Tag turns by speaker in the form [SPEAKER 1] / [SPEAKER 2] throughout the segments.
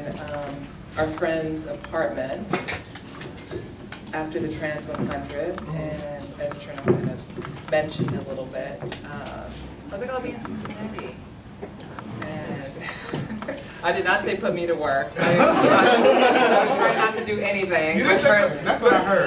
[SPEAKER 1] in our friend's apartment after the Trans 100, and as Cherno kind of mentioned a little bit, I was like, I'll be in Cincinnati. And I did not say put me to work. I was trying not to do anything.
[SPEAKER 2] That's what I heard.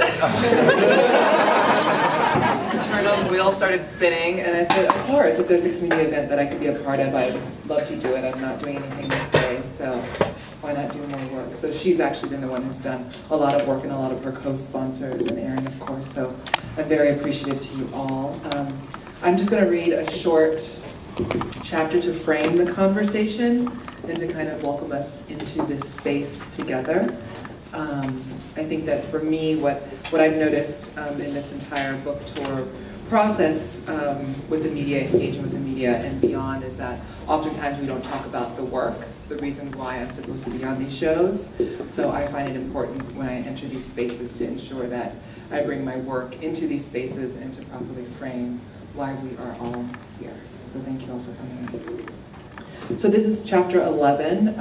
[SPEAKER 1] Cherno's wheel started spinning, and I said, of course, if there's a community event that I could be a part of, I'd love to do it. I'm not doing anything this day, so why not do more work? So she's actually been the one who's done a lot of work, and a lot of her co-sponsors, and Aaryn, of course, so I'm very appreciative to you all. I'm just going to read a short chapter to frame the conversation and to kind of welcome us into this space together. I think that for me, what I've noticed in this entire book tour process with the media, engaging with the media and beyond, is that oftentimes we don't talk about the work, the reason why I'm supposed to be on these shows. So I find it important when I enter these spaces to ensure that I bring my work into these spaces and to properly frame why we are all here. So thank you all for coming in. So this is chapter 11.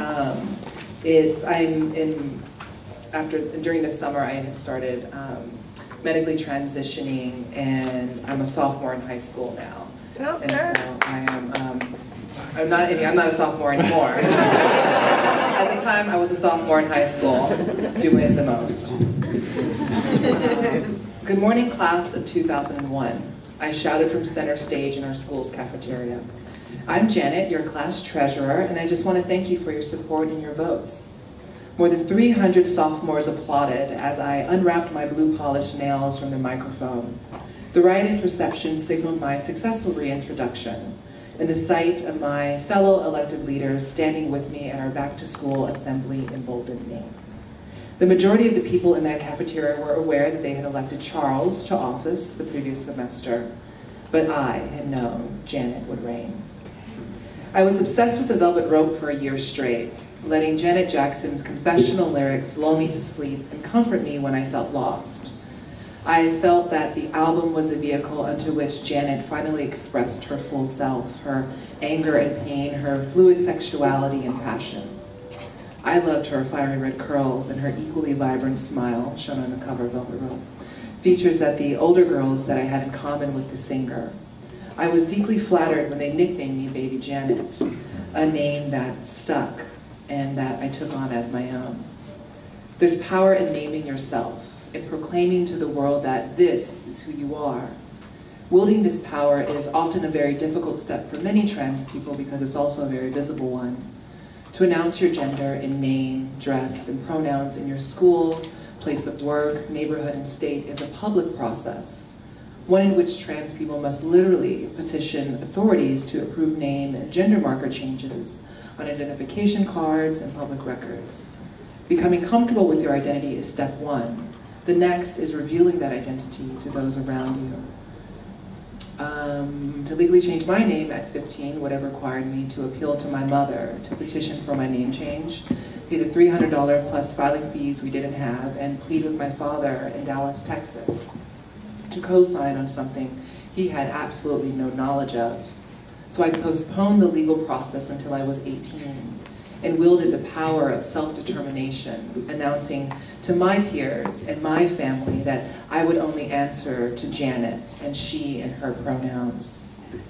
[SPEAKER 1] During the summer I had started medically transitioning, and I'm a sophomore in high school now. And so I am, I'm not a sophomore anymore. At the time I was a sophomore in high school, doing the most. Good morning, class of 2001. I shouted from center stage in our school's cafeteria. I'm Janet, your class treasurer, and I just want to thank you for your support and your votes. More than 300 sophomores applauded as I unwrapped my blue polished nails from the microphone. The riotous reception signaled my successful reintroduction, and the sight of my fellow elected leaders standing with me at our back-to-school assembly emboldened me. The majority of the people in that cafeteria were aware that they had elected Charles to office the previous semester, but I had known Janet would reign. I was obsessed with the Velvet Rope for a year straight, letting Janet Jackson's confessional lyrics lull me to sleep and comfort me when I felt lost. I felt that the album was a vehicle unto which Janet finally expressed her full self, her anger and pain, her fluid sexuality and passion. I loved her fiery red curls and her equally vibrant smile, shown on the cover of Velvet Rope, features that the older girls said I had in common with the singer. I was deeply flattered when they nicknamed me Baby Janet, a name that stuck and that I took on as my own. There's power in naming yourself, in proclaiming to the world that this is who you are. Wielding this power is often a very difficult step for many trans people because it's also a very visible one. To announce your gender in name, dress, and pronouns in your school, place of work, neighborhood, and state is a public process, one in which trans people must literally petition authorities to approve name and gender marker changes on identification cards and public records. Becoming comfortable with your identity is step one. The next is revealing that identity to those around you. To legally change my name at 15 would have required me to appeal to my mother to petition for my name change, pay the $300 plus filing fees we didn't have, and plead with my father in Dallas, Texas, to co-sign on something he had absolutely no knowledge of. So I postponed the legal process until I was 18 and wielded the power of self-determination, announcing to my peers and my family that I would only answer to Janet and she and her pronouns.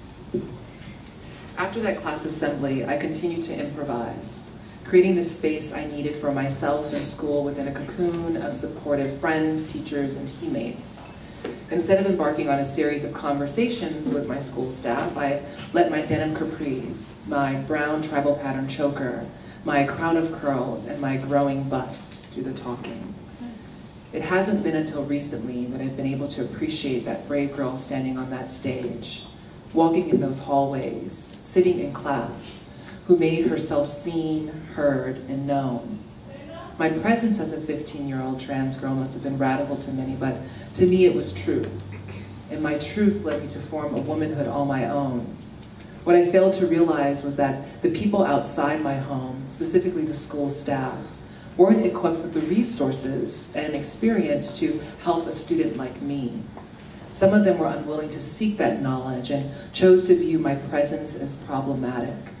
[SPEAKER 1] After that class assembly, I continued to improvise, creating the space I needed for myself in school within a cocoon of supportive friends, teachers, and teammates. Instead of embarking on a series of conversations with my school staff, I let my denim capris, my brown tribal pattern choker, my crown of curls, and my growing bust do the talking. It hasn't been until recently that I've been able to appreciate that brave girl standing on that stage, walking in those hallways, sitting in class, who made herself seen, heard, and known. My presence as a 15-year-old trans girl must have been radical to many, but to me it was truth. And my truth led me to form a womanhood all my own. What I failed to realize was that the people outside my home, specifically the school staff, weren't equipped with the resources and experience to help a student like me. Some of them were unwilling to seek that knowledge and chose to view my presence as problematic.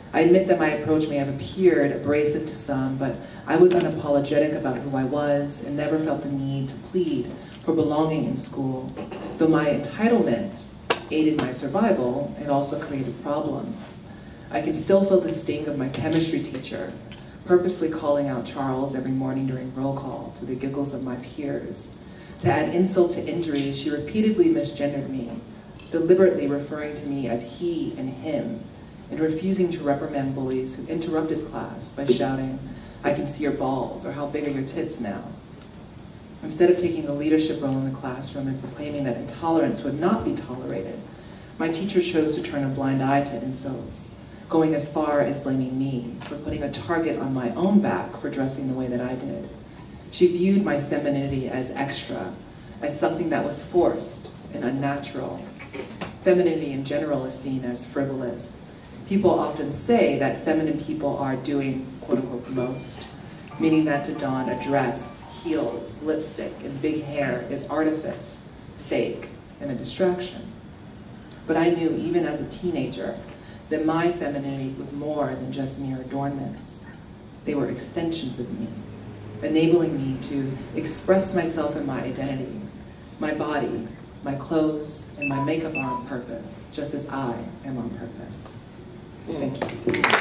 [SPEAKER 1] I admit that my approach may have appeared abrasive to some, but I was unapologetic about who I was and never felt the need to plead for belonging in school. Though my entitlement aided my survival, it also created problems. I can still feel the sting of my chemistry teacher purposely calling out Charles every morning during roll call to the giggles of my peers. To add insult to injury, she repeatedly misgendered me, deliberately referring to me as he and him, and refusing to reprimand bullies who interrupted class by shouting, "I can see your balls," or "How big are your tits now?" Instead of taking a leadership role in the classroom and proclaiming that intolerance would not be tolerated, my teacher chose to turn a blind eye to insults, going as far as blaming me for putting a target on my own back for dressing the way that I did. She viewed my femininity as extra, as something that was forced and unnatural. Femininity in general is seen as frivolous. People often say that feminine people are doing, quote unquote, most, meaning that to don a dress, heels, lipstick, and big hair is artifice, fake, and a distraction. But I knew, even as a teenager, that my femininity was more than just mere adornments. They were extensions of me, enabling me to express myself and my identity. My body, my clothes, and my makeup are on purpose, just as I am on purpose. Thank you.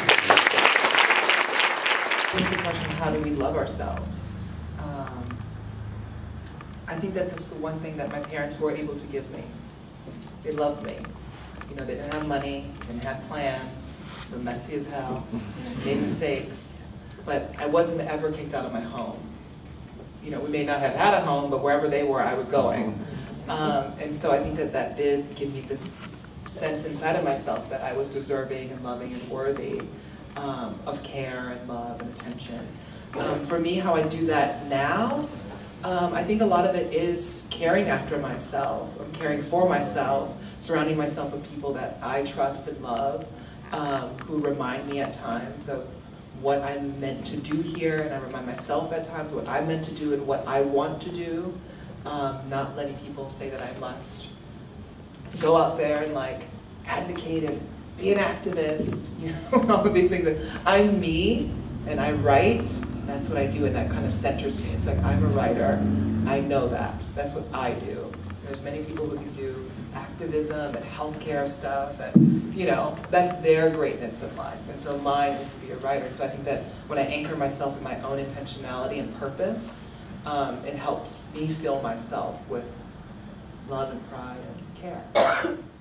[SPEAKER 1] Here's the question, how do we love ourselves? I think that this is the one thing that my parents were able to give me. They loved me. You know, they didn't have money, didn't have plans, were messy as hell, made mistakes, but I wasn't ever kicked out of my home. You know, we may not have had a home, but wherever they were, I was going. And so I think that that did give me this sense inside of myself that I was deserving and loving and worthy of care and love and attention. For me, how I do that now, I think a lot of it is caring after myself. I'm caring for myself, surrounding myself with people that I trust and love, who remind me at times of what I'm meant to do here, and I remind myself at times what I'm meant to do and what I want to do, not letting people say that I must go out there and like advocate and be an activist, you know, all of these things. That I'm me and I write. That's what I do, and that kind of centers me. It's like, I'm a writer, I know that. That's what I do. There's many people who can do activism and healthcare stuff, and you know, that's their greatness in life. And so mine is to be a writer. So I think that when I anchor myself in my own intentionality and purpose, it helps me fill myself with love and pride and care.